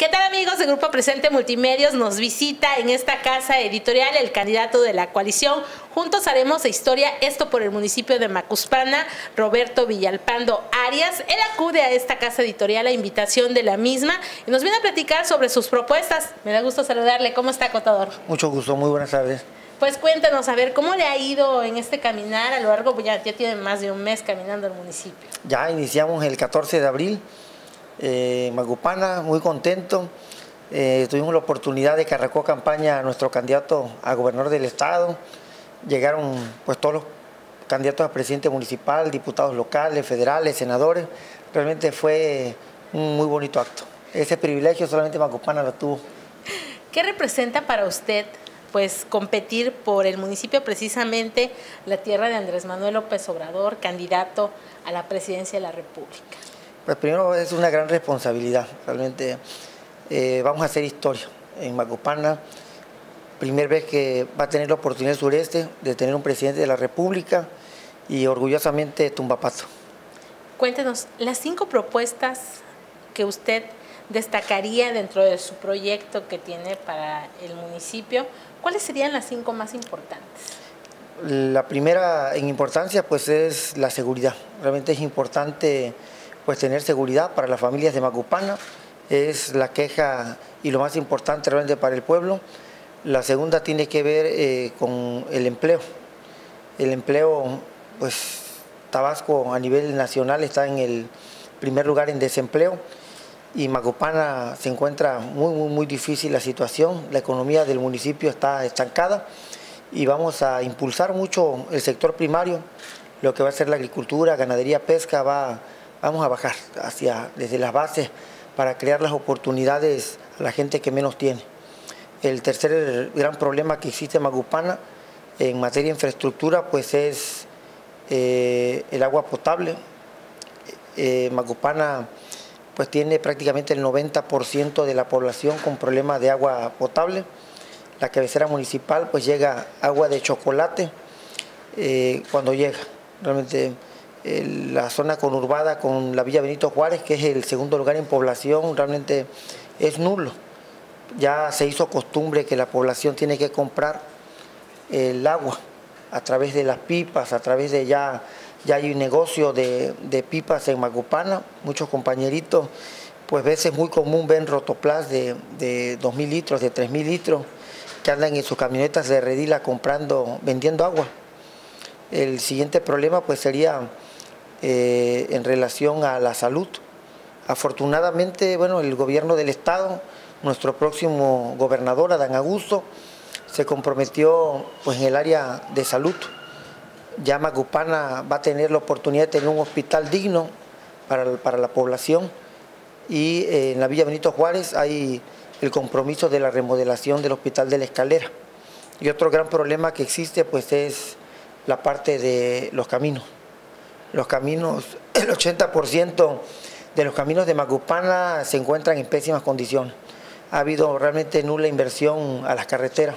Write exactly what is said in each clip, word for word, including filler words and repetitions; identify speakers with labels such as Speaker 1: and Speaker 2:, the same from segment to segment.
Speaker 1: ¿Qué tal, amigos de Grupo Presente Multimedios? Nos visita en esta casa editorial el candidato de la coalición Juntos Haremos Historia, esto por el municipio de Macuspana, Roberto Villalpando Arias. Él acude a esta casa editorial a invitación de la misma y nos viene a platicar sobre sus propuestas. Me da gusto saludarle. ¿Cómo está, contador?
Speaker 2: Mucho gusto, muy buenas tardes.
Speaker 1: Pues cuéntanos, a ver, ¿cómo le ha ido en este caminar a lo largo? Pues ya, ya tiene más de un mes caminando el municipio.
Speaker 2: Ya iniciamos el catorce de abril. Eh, Macupana, muy contento. Eh, tuvimos la oportunidad de que arrancó campaña a nuestro candidato a gobernador del estado. Llegaron pues todos los candidatos a presidente municipal, diputados locales, federales, senadores. Realmente fue un muy bonito acto. Ese privilegio solamente Macupana lo tuvo.
Speaker 1: ¿Qué representa para usted pues competir por el municipio, precisamente la tierra de Andrés Manuel López Obrador, candidato a la presidencia de la República?
Speaker 2: Pues primero es una gran responsabilidad, realmente eh, vamos a hacer historia en Macupana, primera vez que va a tener la oportunidad el sureste de tener un presidente de la República y orgullosamente Tumbapato.
Speaker 1: Cuéntenos, las cinco propuestas que usted destacaría dentro de su proyecto que tiene para el municipio, ¿cuáles serían las cinco más importantes?
Speaker 2: La primera en importancia pues es la seguridad, realmente es importante pues tener seguridad para las familias de Macupana, es la queja y lo más importante realmente para el pueblo. La segunda tiene que ver eh, con el empleo. El empleo, pues Tabasco a nivel nacional está en el primer lugar en desempleo y Macupana se encuentra muy, muy, muy difícil la situación, la economía del municipio está estancada y vamos a impulsar mucho el sector primario, lo que va a ser la agricultura, ganadería, pesca, va Vamos a bajar hacia, desde las bases para crear las oportunidades a la gente que menos tiene. El tercer gran problema que existe en Macupana en materia de infraestructura pues es eh, el agua potable. Eh, Macupana pues tiene prácticamente el noventa por ciento de la población con problemas de agua potable. La cabecera municipal pues llega agua de chocolate eh, cuando llega. Realmente la zona conurbada con la Villa Benito Juárez, que es el segundo lugar en población, realmente es nulo. Ya se hizo costumbre que la población tiene que comprar el agua a través de las pipas, a través de ya, ya hay un negocio de, de pipas en Macupana, muchos compañeritos, pues a veces es muy común ver rotoplas de, de dos mil litros, de tres mil litros, que andan en sus camionetas de redila comprando, vendiendo agua. El siguiente problema pues sería Eh, en relación a la salud. Afortunadamente, bueno, el gobierno del estado, nuestro próximo gobernador, Adán Augusto, se comprometió pues en el área de salud. Ya Macupana va a tener la oportunidad de tener un hospital digno para, para la población y eh, en la Villa Benito Juárez hay el compromiso de la remodelación del Hospital de la Escalera. Y otro gran problema que existe pues es la parte de los caminos. Los caminos, el ochenta por ciento de los caminos de Macupana se encuentran en pésimas condiciones. Ha habido realmente nula inversión a las carreteras.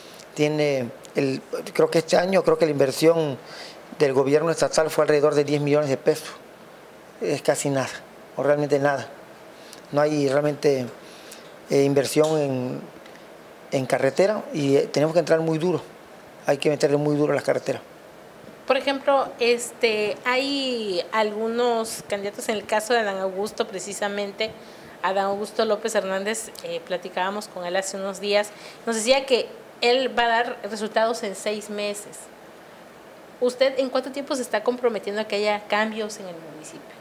Speaker 2: Tiene el, creo que este año, creo que la inversión del gobierno estatal fue alrededor de diez millones de pesos. Es casi nada, o realmente nada. No hay realmente eh, inversión en, en carretera y eh, tenemos que entrar muy duro. Hay que meterle muy duro a las carreteras.
Speaker 1: Por ejemplo, este, hay algunos candidatos, en el caso de Adán Augusto, precisamente, Adán Augusto López Hernández, eh, platicábamos con él hace unos días, nos decía que él va a dar resultados en seis meses. ¿Usted en cuánto tiempo se está comprometiendo a que haya cambios en el municipio?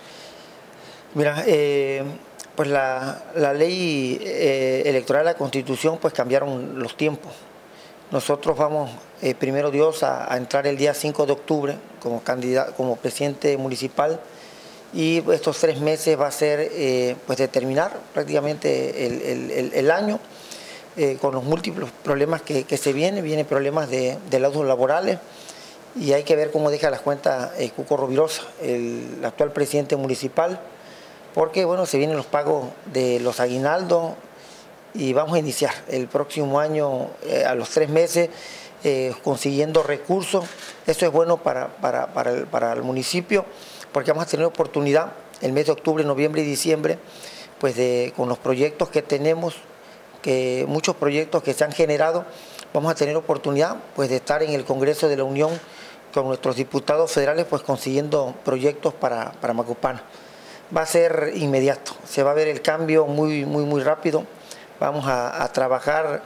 Speaker 2: Mira, eh, pues la, la ley eh, electoral, la Constitución, pues cambiaron los tiempos. Nosotros vamos, eh, primero Dios, a, a entrar el día cinco de octubre como candidato, como presidente municipal y estos tres meses va a ser eh, pues determinar prácticamente el, el, el, el año eh, con los múltiples problemas que, que se vienen, vienen problemas de, de laudos laborales y hay que ver cómo deja las cuentas eh, Cuco Rovirosa, el, el actual presidente municipal, porque bueno, se vienen los pagos de los aguinaldos, y vamos a iniciar el próximo año eh, a los tres meses eh, consiguiendo recursos. Eso es bueno para, para, para, el, para el municipio porque vamos a tener oportunidad el mes de octubre, noviembre y diciembre pues de, con los proyectos que tenemos, que muchos proyectos que se han generado, vamos a tener oportunidad pues de estar en el Congreso de la Unión con nuestros diputados federales pues consiguiendo proyectos para, para Macupana. Va a ser inmediato, se va a ver el cambio muy, muy, muy rápido. Vamos a, a trabajar,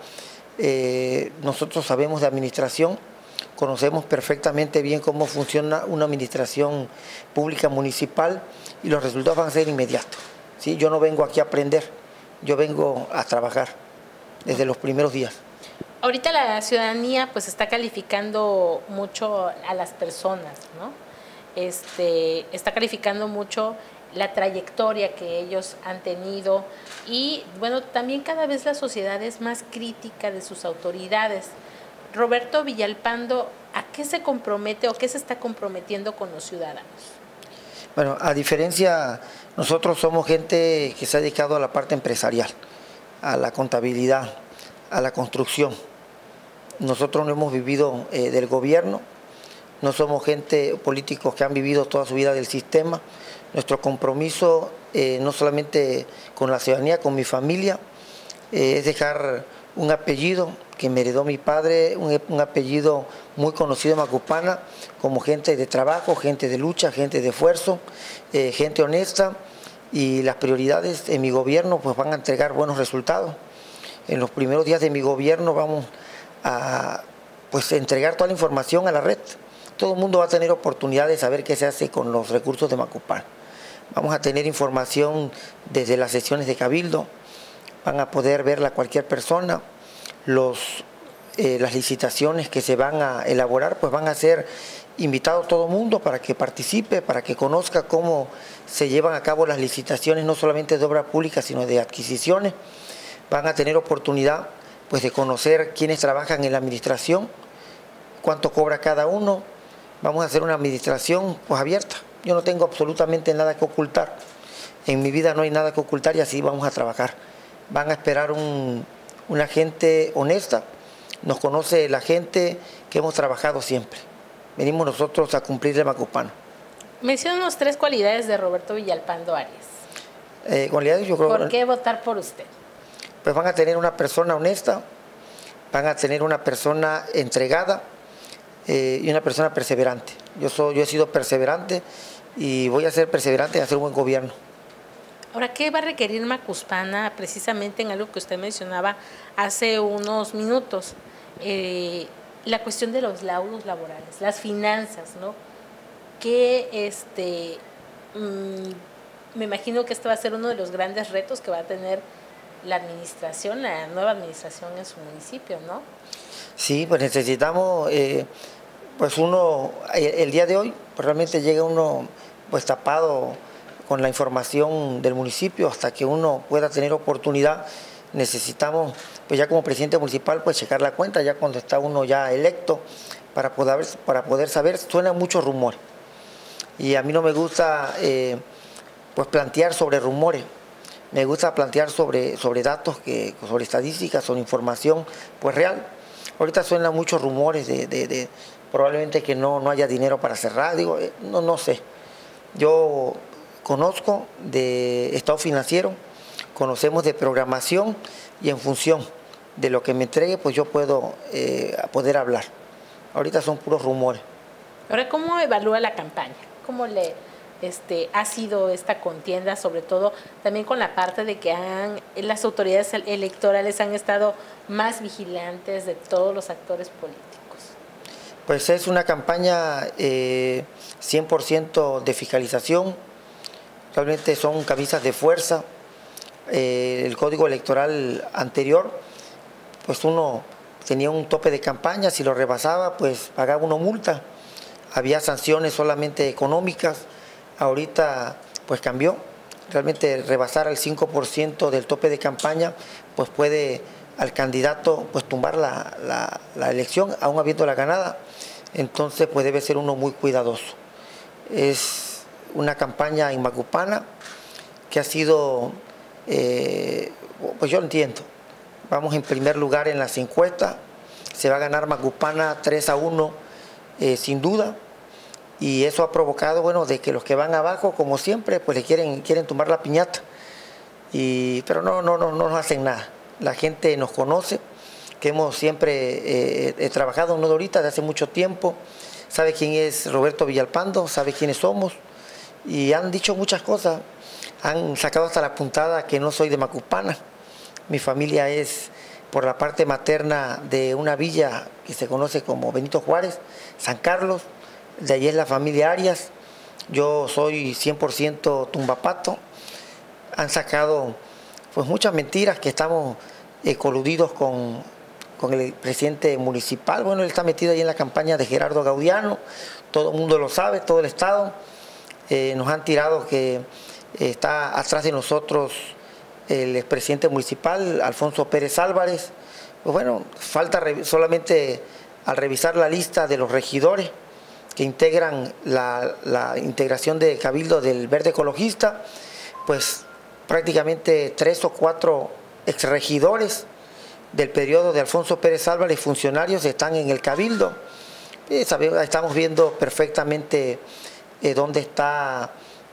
Speaker 2: eh, nosotros sabemos de administración, conocemos perfectamente bien cómo funciona una administración pública municipal y los resultados van a ser inmediatos, ¿sí? Yo no vengo aquí a aprender, yo vengo a trabajar desde los primeros días.
Speaker 1: Ahorita la ciudadanía pues está calificando mucho a las personas, ¿no? Este, está calificando mucho la trayectoria que ellos han tenido y bueno, también cada vez la sociedad es más crítica de sus autoridades. Roberto Villalpando, ¿a qué se compromete o qué se está comprometiendo con los ciudadanos?
Speaker 2: Bueno, a diferencia, nosotros somos gente que se ha dedicado a la parte empresarial, a la contabilidad, a la construcción. Nosotros no hemos vivido eh, del gobierno, no somos gente, políticos que han vivido toda su vida del sistema. Nuestro compromiso, eh, no solamente con la ciudadanía, con mi familia, eh, es dejar un apellido que me heredó mi padre, un, un apellido muy conocido en Macupana, como gente de trabajo, gente de lucha, gente de esfuerzo, eh, gente honesta, y las prioridades en mi gobierno pues van a entregar buenos resultados. En los primeros días de mi gobierno vamos a pues, entregar toda la información a la red. Todo el mundo va a tener oportunidad de saber qué se hace con los recursos de Macupana. Vamos a tener información desde las sesiones de Cabildo, van a poder verla cualquier persona. Los, eh, las licitaciones que se van a elaborar pues van a ser invitados todo el mundo para que participe, para que conozca cómo se llevan a cabo las licitaciones, no solamente de obra pública, sino de adquisiciones. Van a tener oportunidad pues, de conocer quiénes trabajan en la administración, cuánto cobra cada uno. Vamos a hacer una administración pues, abierta. Yo no tengo absolutamente nada que ocultar. En mi vida no hay nada que ocultar y así vamos a trabajar. Van a esperar un, una gente honesta. Nos conoce la gente que hemos trabajado siempre. Venimos nosotros a cumplir el Macupana.
Speaker 1: Menciónanos tres cualidades de Roberto Villalpando Arias.
Speaker 2: Eh, cualidades, yo creo.
Speaker 1: ¿Por qué votar por usted?
Speaker 2: Pues van a tener una persona honesta, van a tener una persona entregada eh, y una persona perseverante. Yo, soy, yo he sido perseverante y voy a ser perseverante en hacer un buen gobierno.
Speaker 1: Ahora, ¿qué va a requerir Macuspana precisamente en algo que usted mencionaba hace unos minutos? Eh, la cuestión de los laudos laborales, las finanzas, ¿no? Que este, mmm, me imagino que este va a ser uno de los grandes retos que va a tener la administración, la nueva administración en su municipio, ¿no?
Speaker 2: Sí, pues necesitamos, eh, pues uno, el, el día de hoy, pues realmente llega uno pues tapado con la información del municipio, hasta que uno pueda tener oportunidad, necesitamos, pues ya como presidente municipal, pues checar la cuenta, ya cuando está uno ya electo, para poder, para poder saber, suenan muchos rumores. Y a mí no me gusta, eh, pues plantear sobre rumores. Me gusta plantear sobre, sobre datos, que, sobre estadísticas, sobre información pues real. Ahorita suenan muchos rumores de, de, de probablemente que no, no haya dinero para cerrar. Digo, eh, no, no sé. Yo conozco de estado financiero, conocemos de programación y en función de lo que me entregue, pues yo puedo eh, poder hablar. Ahorita son puros rumores.
Speaker 1: Ahora, ¿cómo evalúa la campaña? ¿Cómo le... Este, ha sido esta contienda, sobre todo también con la parte de que han, las autoridades electorales han estado más vigilantes de todos los actores políticos?
Speaker 2: Pues es una campaña eh, cien por ciento de fiscalización, realmente son camisas de fuerza. Eh, el código electoral anterior, pues uno tenía un tope de campaña, si lo rebasaba, pues pagaba uno multa, había sanciones solamente económicas. Ahorita pues cambió, realmente rebasar el cinco por ciento del tope de campaña pues puede al candidato pues tumbar la, la, la elección aún habiendo la ganada, entonces pues debe ser uno muy cuidadoso. Es una campaña en Macupana que ha sido, eh, pues yo entiendo, vamos en primer lugar en las encuestas, se va a ganar Macupana tres a uno eh, sin duda. Y eso ha provocado, bueno, de que los que van abajo, como siempre, pues le quieren, quieren tumbar la piñata. y, pero no, no, no, no nos hacen nada. La gente nos conoce, que hemos siempre eh, trabajado, no de ahorita, de hace mucho tiempo, sabe quién es Roberto Villalpando, sabe quiénes somos, y han dicho muchas cosas, han sacado hasta la puntada que no soy de Macupana. Mi familia es por la parte materna de una villa que se conoce como Benito Juárez, San Carlos, de ahí es la familia Arias. Yo soy cien por ciento tumbapato. Han sacado pues muchas mentiras, que estamos eh, coludidos con, con el presidente municipal. Bueno, él está metido ahí en la campaña de Gerardo Gaudiano, todo el mundo lo sabe, todo el estado. Eh, nos han tirado que eh, está atrás de nosotros el expresidente municipal, Alfonso Pérez Álvarez. Pues bueno, falta solamente al revisar la lista de los regidores que integran la, la integración de Cabildo del Verde Ecologista, pues prácticamente tres o cuatro exregidores del periodo de Alfonso Pérez Álvarez, funcionarios, están en el Cabildo. Eh, sabemos, estamos viendo perfectamente eh, dónde están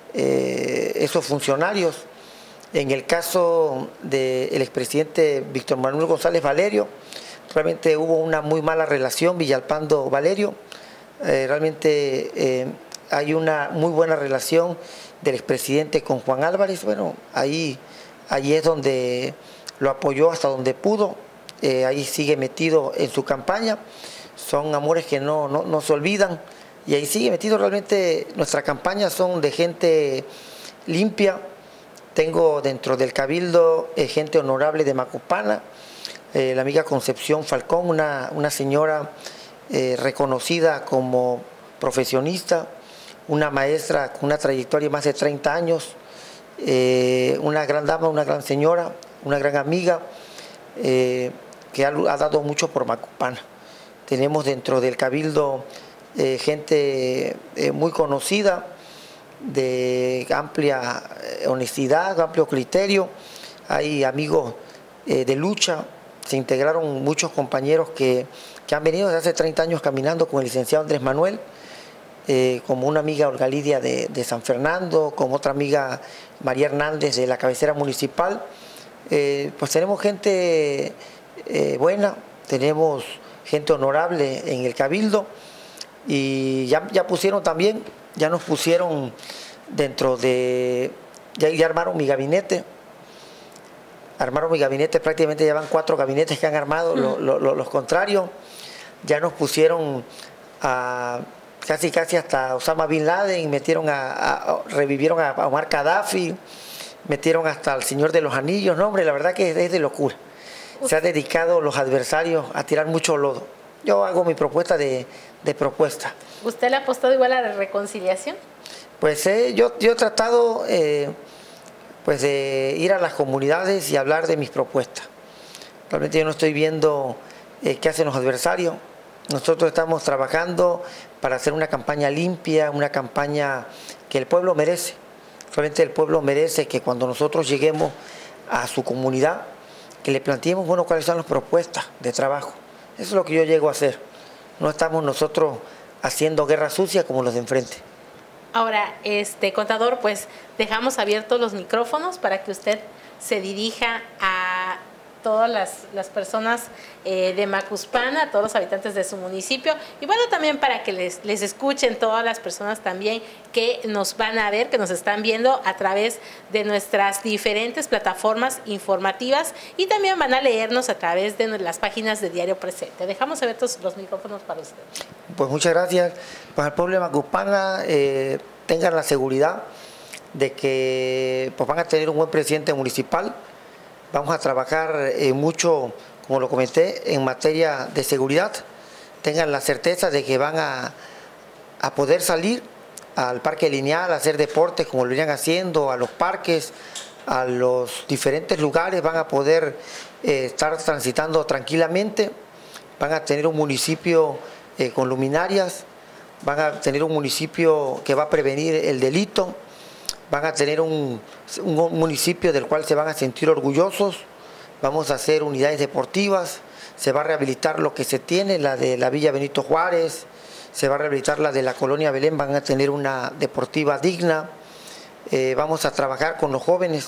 Speaker 2: eh, esos funcionarios. En el caso del expresidente Víctor Manuel González Valerio, realmente hubo una muy mala relación, Villalpando-Valerio. Eh, realmente eh, hay una muy buena relación del expresidente con Juan Álvarez. Bueno, ahí, ahí es donde lo apoyó hasta donde pudo. Eh, ahí sigue metido en su campaña. Son amores que no, no, no se olvidan. Y ahí sigue metido. Realmente nuestra campaña son de gente limpia. Tengo dentro del Cabildo eh, gente honorable de Macupana, eh, la amiga Concepción Falcón, una, una señora eh, reconocida como profesionista, una maestra con una trayectoria de más de treinta años, eh, una gran dama, una gran señora, una gran amiga, eh, que ha, ha dado mucho por Macupana. Tenemos dentro del Cabildo eh, gente eh, muy conocida, de amplia honestidad, amplio criterio. Hay amigos eh, de lucha, se integraron muchos compañeros que, que han venido desde hace treinta años caminando con el licenciado Andrés Manuel, eh, como una amiga Olga Lidia de, de San Fernando, como otra amiga María Hernández de la cabecera municipal. Eh, pues tenemos gente eh, buena, tenemos gente honorable en el Cabildo, y ya, ya pusieron también, ya nos pusieron dentro de, ya, ya armaron mi gabinete, armaron mi gabinete, prácticamente ya van cuatro gabinetes que han armado, mm. lo, lo, lo, los contrarios, ya nos pusieron a casi casi hasta Osama Bin Laden, metieron a, a, a revivieron a, a Omar Gaddafi, metieron hasta al Señor de los Anillos. No, hombre, la verdad que es, es de locura. Uf. Se han dedicado los adversarios a tirar mucho lodo. Yo hago mi propuesta de, de propuesta.
Speaker 1: ¿Usted le ha apostado igual a la reconciliación?
Speaker 2: Pues eh, yo, yo he tratado eh, pues de ir a las comunidades y hablar de mis propuestas. Realmente yo no estoy viendo eh, qué hacen los adversarios. Nosotros estamos trabajando para hacer una campaña limpia, una campaña que el pueblo merece. Realmente el pueblo merece que cuando nosotros lleguemos a su comunidad, que le planteemos, bueno, cuáles son las propuestas de trabajo. Eso es lo que yo llego a hacer. No estamos nosotros haciendo guerra sucia como los de enfrente.
Speaker 1: Ahora, este contador, pues dejamos abiertos los micrófonos para que usted se dirija a todas las, las personas eh, de Macuspana, a todos los habitantes de su municipio, y bueno, también para que les, les escuchen todas las personas también que nos van a ver, que nos están viendo a través de nuestras diferentes plataformas informativas, y también van a leernos a través de las páginas de Diario Presente. Dejamos abiertos los micrófonos para usted.
Speaker 2: Pues muchas gracias. Pues al pueblo de Macuspana eh, tengan la seguridad de que pues, van a tener un buen presidente municipal. Vamos a trabajar eh, mucho, como lo comenté, en materia de seguridad. Tengan la certeza de que van a, a poder salir al parque lineal, a hacer deportes como lo irían haciendo, a los parques, a los diferentes lugares, van a poder eh, estar transitando tranquilamente. Van a tener un municipio eh, con luminarias, van a tener un municipio que va a prevenir el delito. Van a tener un, un municipio del cual se van a sentir orgullosos. Vamos a hacer unidades deportivas, se va a rehabilitar lo que se tiene, la de la Villa Benito Juárez, se va a rehabilitar la de la Colonia Belén, van a tener una deportiva digna. Eh, vamos a trabajar con los jóvenes,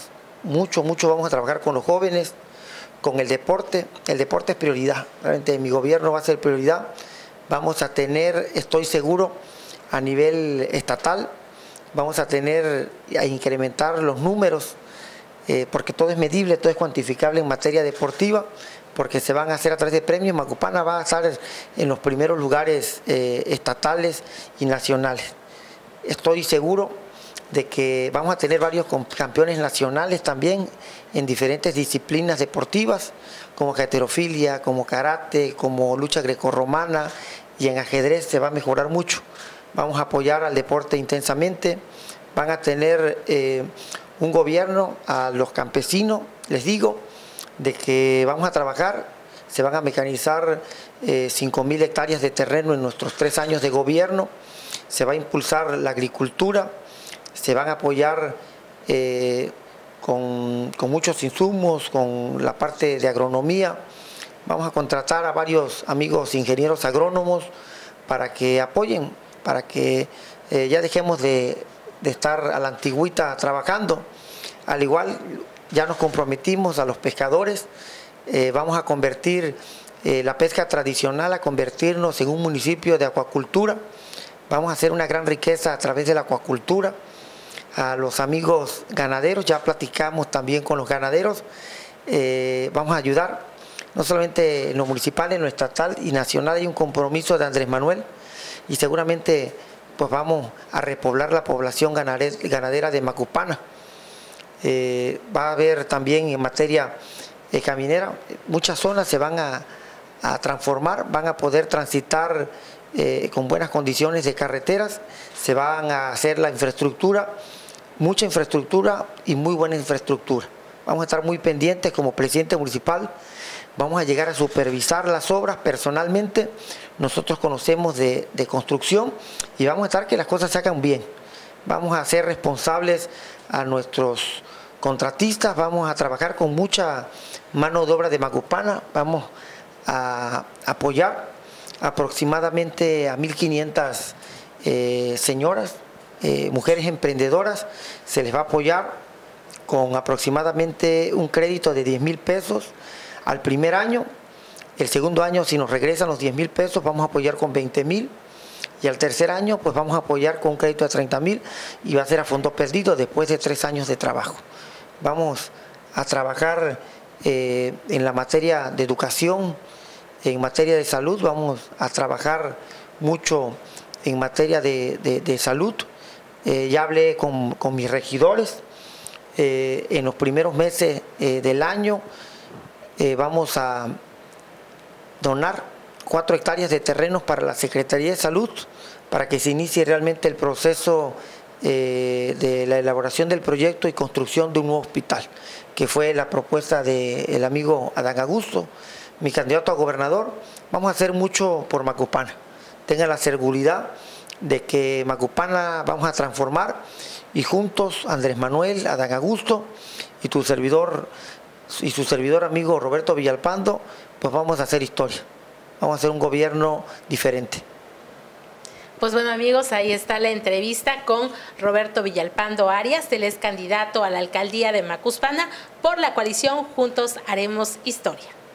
Speaker 2: mucho, mucho vamos a trabajar con los jóvenes, con el deporte. El deporte es prioridad, realmente mi gobierno va a ser prioridad. Vamos a tener, estoy seguro, a nivel estatal, vamos a tener, a incrementar los números, eh, porque todo es medible, todo es cuantificable en materia deportiva, porque se van a hacer a través de premios. Macupana va a estar en los primeros lugares eh, estatales y nacionales. Estoy seguro de que vamos a tener varios campeones nacionales también en diferentes disciplinas deportivas, como halterofilia, como karate, como lucha grecorromana, y en ajedrez se va a mejorar mucho. Vamos a apoyar al deporte intensamente. Van a tener eh, un gobierno a los campesinos, les digo, de que vamos a trabajar, se van a mecanizar eh, cinco mil hectáreas de terreno en nuestros tres años de gobierno, se va a impulsar la agricultura, se van a apoyar eh, con, con muchos insumos, con la parte de agronomía. Vamos a contratar a varios amigos ingenieros agrónomos para que apoyen, para que eh, ya dejemos de, de estar a la antigüita trabajando. Al igual, ya nos comprometimos a los pescadores, eh, vamos a convertir eh, la pesca tradicional, a convertirnos en un municipio de acuacultura. Vamos a hacer una gran riqueza a través de la acuacultura. A los amigos ganaderos, ya platicamos también con los ganaderos, eh, vamos a ayudar, no solamente en lo municipal, en lo estatal y nacional. Hay un compromiso de Andrés Manuel y seguramente pues vamos a repoblar la población ganadera de Macupana. Eh, va a haber también en materia eh, caminera, muchas zonas se van a, a transformar, van a poder transitar eh, con buenas condiciones de carreteras, se van a hacer la infraestructura, mucha infraestructura y muy buena infraestructura. Vamos a estar muy pendientes como presidente municipal, vamos a llegar a supervisar las obras personalmente. Nosotros conocemos de, de construcción y vamos a estar que las cosas se hagan bien. Vamos a ser responsables a nuestros contratistas, vamos a trabajar con mucha mano de obra de Macupana, vamos a apoyar aproximadamente a mil quinientas eh, señoras, eh, mujeres emprendedoras. Se les va a apoyar con aproximadamente un crédito de diez mil pesos al primer año. El segundo año, si nos regresan los diez mil pesos, vamos a apoyar con veinte mil. Y al tercer año, pues vamos a apoyar con un crédito de treinta mil y va a ser a fondo perdido después de tres años de trabajo. Vamos a trabajar eh, en la materia de educación, en materia de salud, vamos a trabajar mucho en materia de, de, de salud. Eh, ya hablé con, con mis regidores, eh, en los primeros meses eh, del año eh, vamos a donar cuatro hectáreas de terrenos para la Secretaría de Salud, para que se inicie realmente el proceso eh, de la elaboración del proyecto y construcción de un nuevo hospital, que fue la propuesta del amigo Adán Augusto, mi candidato a gobernador. Vamos a hacer mucho por Macupana. Tengan la seguridad de que Macupana vamos a transformar y juntos Andrés Manuel, Adán Augusto y tu servidor y su servidor amigo Roberto Villalpando, pues vamos a hacer historia. Vamos a hacer un gobierno diferente.
Speaker 1: Pues bueno, amigos, ahí está la entrevista con Roberto Villalpando Arias. Él es candidato a la alcaldía de Macuspana por la coalición Juntos Haremos Historia.